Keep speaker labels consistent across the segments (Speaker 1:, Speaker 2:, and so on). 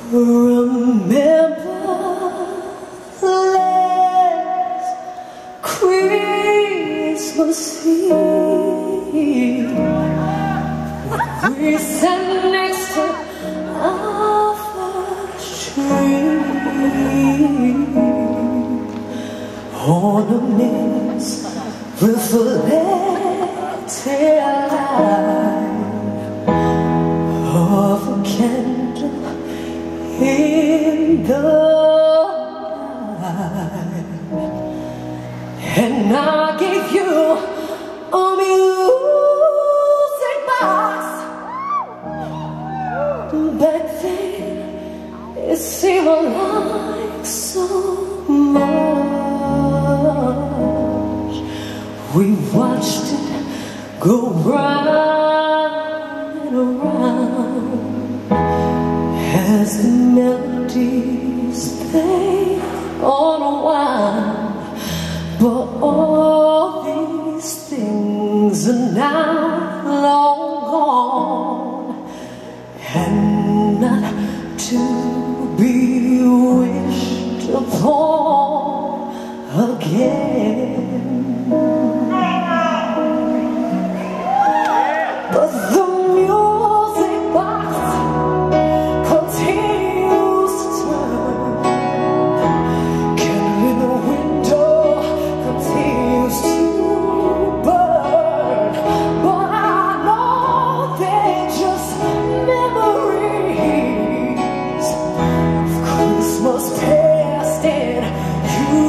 Speaker 1: Remember last Christmas Eve, we sat next to our first tree. Ornaments reflected light of a candle in the night, and I gave you a music box. Back then it seemed like so much. We watched it go round and around as the melodies they unwound. But all these things are now long gone, and not to be wished upon again. But the music box continues to turn, candle in the window continues to burn. But I know they're just memories of Christmas past and you.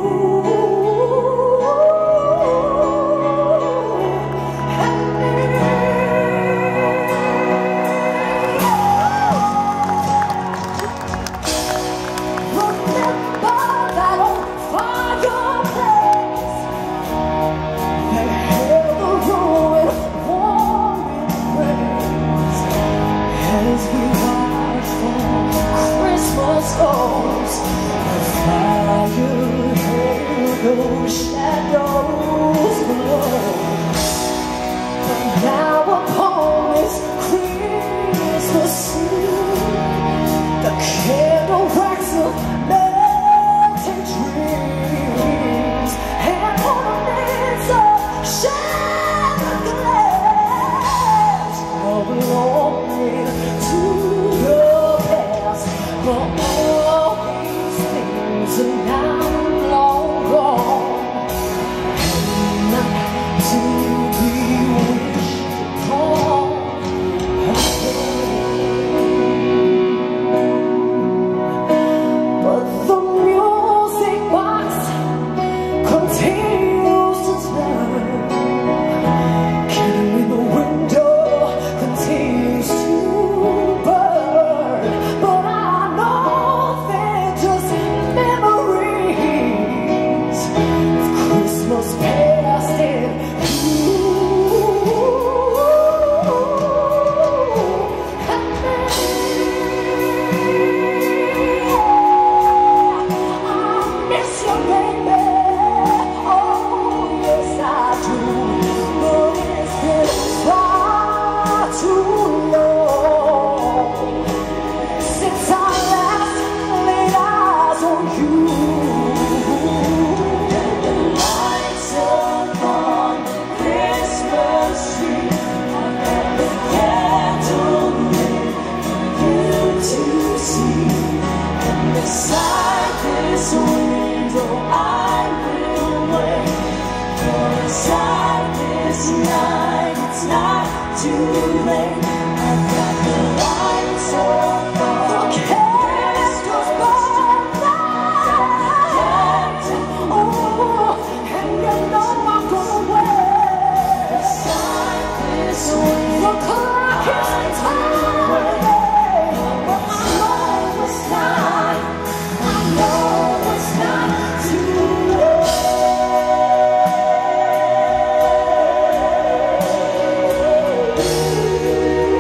Speaker 1: Shadows below, but now upon this Christmas Eve, the candle wax of melting dreams and ornaments of shattered glass, belonging to the past. But all these things are now long gone, to be wished upon again. But the music box continues to turn, candle in the window continues to burn. But I know they're just memories of Christmas past and beside this window I will wait, for inside this night it's not too late. I've got the lights on, the candles burn bright, and you know I'm gonna wait beside this window. The clock is ticking, but I know it's not. No, it's not too late.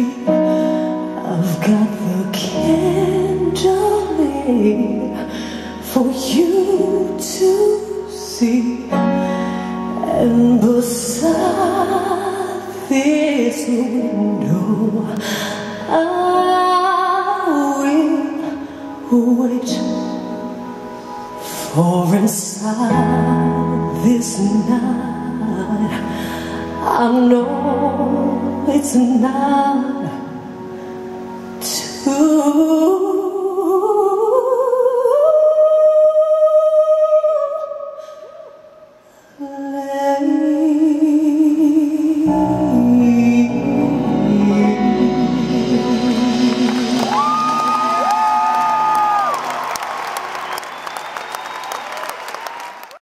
Speaker 1: I've got the candle lit for you to see, and beside this window I will wait. For inside this night I know it's not